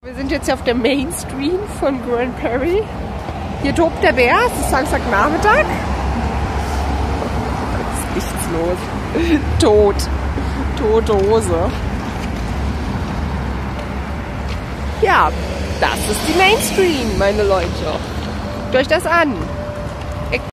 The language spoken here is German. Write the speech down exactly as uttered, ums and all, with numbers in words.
Wir sind jetzt hier auf der Main Street von Grand Prairie. Hier tobt der Bär, es ist Samstagnachmittag. Es ist nichts los. Tot. Tote Hose. Ja, das ist die Main Street, meine Leute. Guckt euch das an.